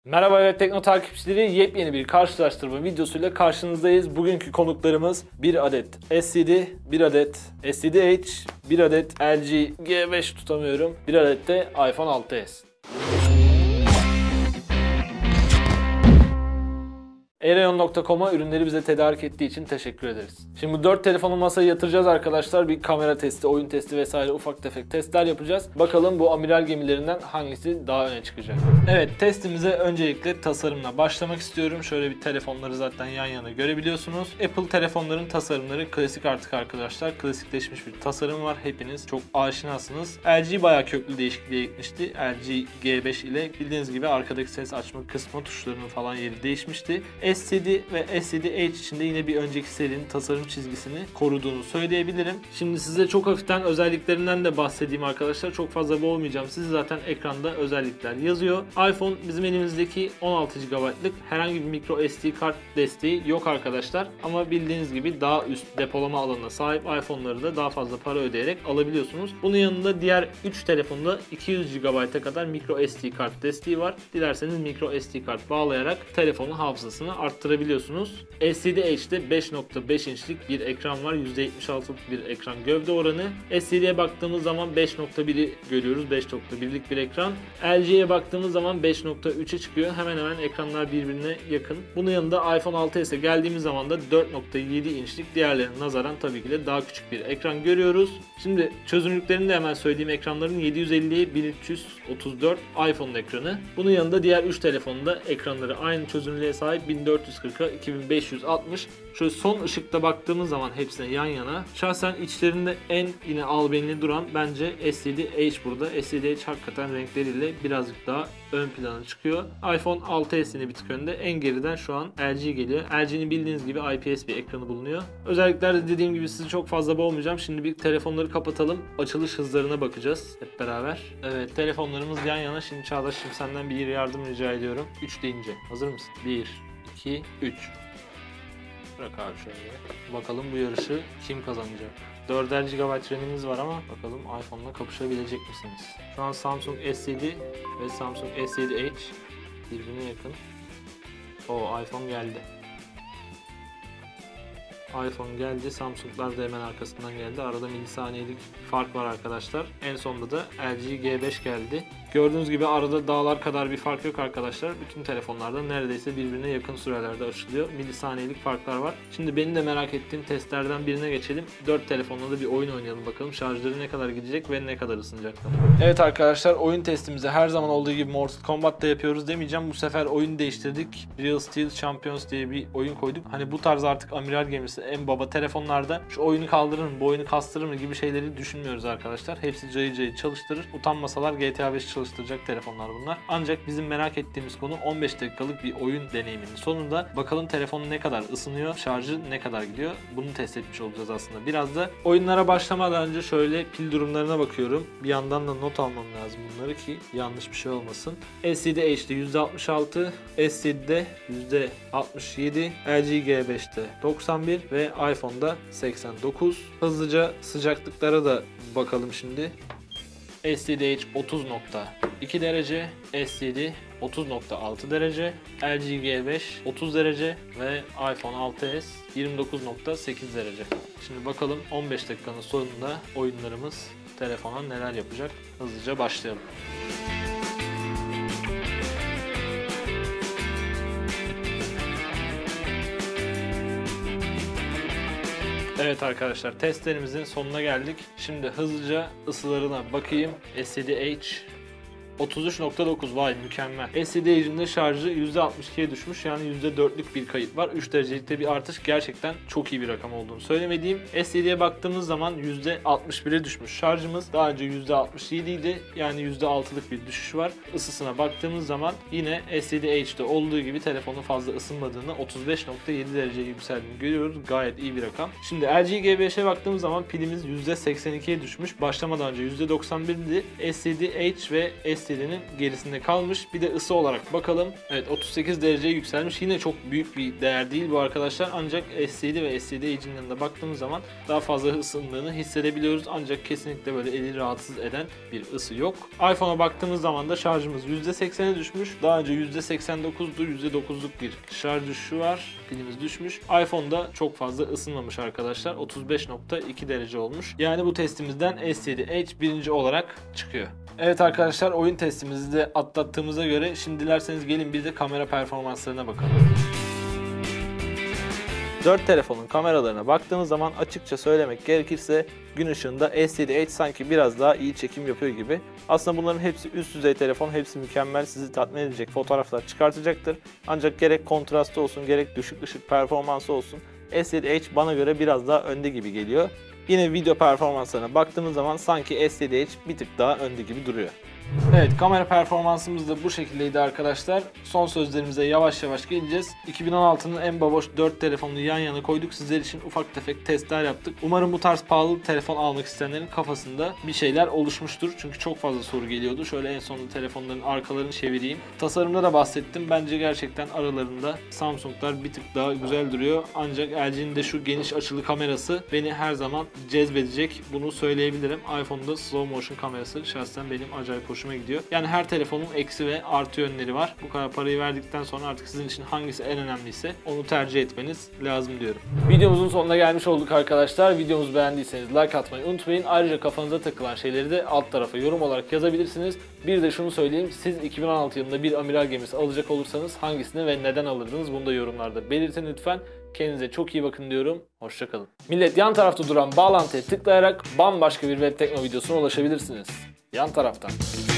Merhaba Web Tekno takipçileri, yepyeni bir karşılaştırma videosuyla karşınızdayız. Bugünkü konuklarımız bir adet LCD, bir adet LCD-H, bir adet LG G5 tutamıyorum, bir adet de iPhone 6s. Erayon.com'a ürünleri bize tedarik ettiği için teşekkür ederiz. Şimdi bu 4 telefonu masaya yatıracağız arkadaşlar. Bir kamera testi, oyun testi vesaire ufak tefek testler yapacağız. Bakalım bu amiral gemilerinden hangisi daha öne çıkacak. Evet, testimize öncelikle tasarımla başlamak istiyorum. Şöyle bir telefonları zaten yan yana görebiliyorsunuz. Apple telefonların tasarımları klasik artık arkadaşlar. Klasikleşmiş bir tasarım var. Hepiniz çok aşinasınız. LG bayağı köklü değişikliğe gitmişti. LG G5 ile bildiğiniz gibi arkadaki ses açma kısmı tuşlarının falan yeri değişmişti. LCD ve LCD-H içinde yine bir önceki serinin tasarım çizgisini koruduğunu söyleyebilirim. Şimdi size çok hafiften özelliklerinden de bahsedeyim arkadaşlar. Çok fazla boğmayacağım. Siz zaten ekranda özellikler yazıyor. iPhone bizim elimizdeki 16 GB'lık herhangi bir micro SD kart desteği yok arkadaşlar. Ama bildiğiniz gibi daha üst depolama alanına sahip iPhone'ları da daha fazla para ödeyerek alabiliyorsunuz. Bunun yanında diğer 3 telefonda 200 GB'a kadar micro SD kart desteği var. Dilerseniz micro SD kart bağlayarak telefonun hafızasını arttırabiliyorsunuz. LCD-H'de 5.5 inçlik bir ekran var. %76'lık bir ekran gövde oranı. LCD'ye baktığımız zaman 5.1'i görüyoruz. 5.1'lik bir ekran. LG'ye baktığımız zaman 5.3'e çıkıyor. Hemen hemen ekranlar birbirine yakın. Bunun yanında iPhone 6s'e geldiğimiz zaman da 4.7 inçlik, diğerlerine nazaran tabii ki de daha küçük bir ekran görüyoruz. Şimdi çözünürlüklerini de hemen söyleyeyim. Ekranların 750'ye 1334 iPhone'un ekranı. Bunun yanında diğer 3 telefonun da ekranları aynı çözünürlüğe sahip. 1440'a 2560. Şöyle son ışıkta baktığımız zaman hepsine yan yana. Şahsen içlerinde en yine albenili duran bence LCD-H burada. LCD-H hakikaten renkleriyle birazcık daha ön plana çıkıyor. iPhone 6s'ini bir tık önde. En geriden şu an LG geliyor. LG'nin bildiğiniz gibi IPS bir ekranı bulunuyor. Özelliklerde dediğim gibi sizi çok fazla boğmayacağım. Şimdi bir telefonları kapatalım. Açılış hızlarına bakacağız hep beraber. Evet, telefonlarımız yan yana. Şimdi Çağdaş, senden bir yardım rica ediyorum. 3 deyince. Hazır mısın? 1, 2, 3. Bırak abi şöyle. Bakalım bu yarışı kim kazanacak? 4'er GB RAM'iniz var ama bakalım iPhone'la kapışabilecek misiniz? Şu an Samsung S7 ve Samsung S7 Edge birbirine yakın. O iPhone geldi. iPhone geldi. Samsung'lar da hemen arkasından geldi. Arada milisaniyelik fark var arkadaşlar. En sonunda da LG G5 geldi. Gördüğünüz gibi arada dağlar kadar bir fark yok arkadaşlar. Bütün telefonlarda neredeyse birbirine yakın sürelerde açılıyor. Milisaniyelik farklar var. Şimdi benim de merak ettiğim testlerden birine geçelim. 4 telefonla da bir oyun oynayalım bakalım. Şarjları ne kadar gidecek ve ne kadar ısınacaklar. Evet arkadaşlar, oyun testimizi her zaman olduğu gibi Mortal Kombat'ta yapıyoruz demeyeceğim. Bu sefer oyun değiştirdik. Real Steel Champions diye bir oyun koyduk. Hani bu tarz artık amiral gemisi en baba telefonlarda şu oyunu kaldırır mı, bu oyunu kastırır mı gibi şeyleri düşünmüyoruz arkadaşlar. Hepsi cayır cayır çalıştırır. Utanmasalar GTA 5 çalıştıracak telefonlar bunlar. Ancak bizim merak ettiğimiz konu 15 dakikalık bir oyun deneyiminin sonunda bakalım telefon ne kadar ısınıyor, şarjı ne kadar gidiyor. Bunu test etmiş olacağız aslında. Biraz da oyunlara başlamadan önce şöyle pil durumlarına bakıyorum. Bir yandan da not almam lazım bunları ki yanlış bir şey olmasın. LCD-H'de %66, S7'de %67, LG G5'te 91 ve iPhone'da 89. Hızlıca sıcaklıklara da bakalım şimdi. LCD-H 30.2 derece, LCD 30.6 derece, LG G5 30 derece ve iPhone 6s 29.8 derece. Şimdi bakalım 15 dakikanın sonunda oyunlarımız telefona neler yapacak. Hızlıca başlayalım. Evet arkadaşlar, testlerimizin sonuna geldik. Şimdi hızlıca ısılarına bakayım. LCD-H 33.9, vay mükemmel. LCD-H'in şarjı %62'ye düşmüş, yani %4'lük bir kayıp var. 3 derecelikte bir artış, gerçekten çok iyi bir rakam olduğunu söylemediğim. LCD'ye baktığımız zaman %61'e düşmüş şarjımız. Daha önce %67 idi, yani %6'lık bir düşüş var. Isısına baktığımız zaman yine LCD-H'de olduğu gibi telefonun fazla ısınmadığını, 35.7 dereceye yükseldiğini görüyoruz. Gayet iyi bir rakam. Şimdi LG G5'e baktığımız zaman pilimiz %82'ye düşmüş. Başlamadan önce %91'di. LCD-H ve S7'nin gerisinde kalmış. Bir de ısı olarak bakalım. Evet, 38 dereceye yükselmiş. Yine çok büyük bir değer değil bu arkadaşlar. Ancak S7 ve S7 Edge'in yanında baktığımız zaman daha fazla ısındığını hissedebiliyoruz. Ancak kesinlikle böyle eli rahatsız eden bir ısı yok. iPhone'a baktığımız zaman da şarjımız %80'e düşmüş. Daha önce %89'du. %9'luk bir şarj düşüşü var. Pilimiz düşmüş. iPhone'da çok fazla ısınmamış arkadaşlar. 35.2 derece olmuş. Yani bu testimizden S7 Edge birinci olarak çıkıyor. Evet arkadaşlar, oyun testimizi de atlattığımıza göre şimdi dilerseniz gelin bir de kamera performanslarına bakalım. 4 telefonun kameralarına baktığımız zaman açıkça söylemek gerekirse gün ışığında S7 Edge sanki biraz daha iyi çekim yapıyor gibi. Aslında bunların hepsi üst düzey telefon, hepsi mükemmel, sizi tatmin edecek fotoğraflar çıkartacaktır. Ancak gerek kontrastı olsun, gerek düşük ışık performansı olsun S7 Edge bana göre biraz daha önde gibi geliyor. Yine video performanslarına baktığımız zaman sanki S7 Edge bir tık daha önde gibi duruyor. Evet, kamera performansımız da bu şekildeydi arkadaşlar. Son sözlerimize yavaş yavaş geleceğiz. 2016'nın en baboş 4 telefonunu yan yana koyduk. Sizler için ufak tefek testler yaptık. Umarım bu tarz pahalı telefon almak isteyenlerin kafasında bir şeyler oluşmuştur. Çünkü çok fazla soru geliyordu. Şöyle en sonunda telefonların arkalarını çevireyim. Tasarımda da bahsettim. Bence gerçekten aralarında Samsung'lar bir tık daha güzel duruyor. Ancak LG'nin de şu geniş açılı kamerası beni her zaman cezbedecek. Bunu söyleyebilirim. iPhone'da slow motion kamerası şahsen benim acayip hoşuma gidiyor. Yani her telefonun eksi ve artı yönleri var. Bu kadar parayı verdikten sonra artık sizin için hangisi en önemliyse onu tercih etmeniz lazım diyorum. Videomuzun sonuna gelmiş olduk arkadaşlar. Videomuzu beğendiyseniz like atmayı unutmayın. Ayrıca kafanıza takılan şeyleri de alt tarafa yorum olarak yazabilirsiniz. Bir de şunu söyleyeyim. Siz 2016 yılında bir amiral gemisi alacak olursanız hangisini ve neden alırdınız? Bunu da yorumlarda belirtin lütfen. Kendinize çok iyi bakın diyorum. Hoşça kalın. Millet, yan tarafta duran bağlantıya tıklayarak bambaşka bir web tekno videosuna ulaşabilirsiniz. Yan taraftan.